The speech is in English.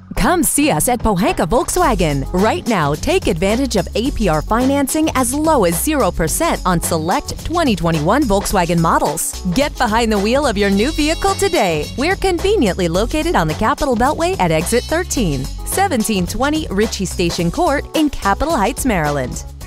Come see us at Pohanka Volkswagen. Right now, take advantage of APR financing as low as 0% on select 2021 Volkswagen models. Get behind the wheel of your new vehicle today. We're conveniently located on the Capitol Beltway at exit 13, 1720 Ritchie Station Court in Capitol Heights, Maryland.